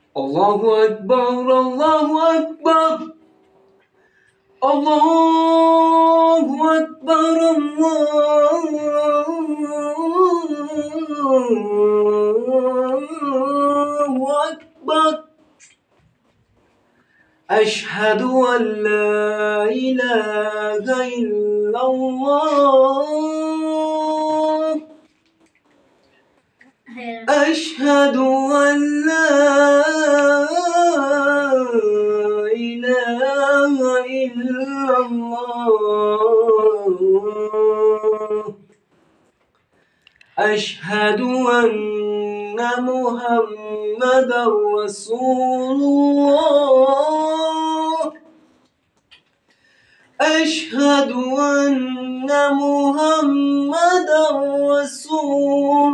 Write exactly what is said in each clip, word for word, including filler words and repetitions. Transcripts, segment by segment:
الله أكبر الله أكبر الله أكبر الله أكبر. أشهد أن لا إله إلا الله أشهد أن لا إله إلا الله أشهد أن محمدا رسول الله أشهد أن محمدا رسول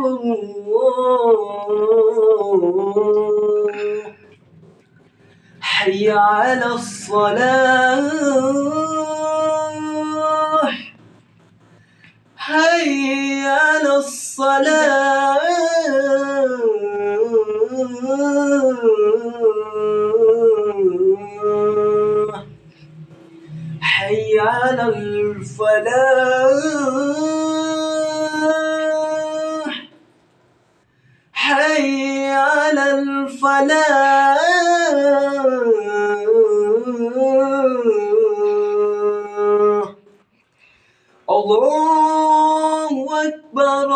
الله. حي على الصلاة حي على الصلاة حي على الفلاح حي على الفلاح. الله أكبر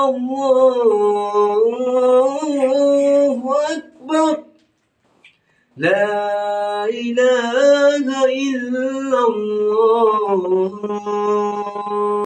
الله أكبر. لا إله إلا الله.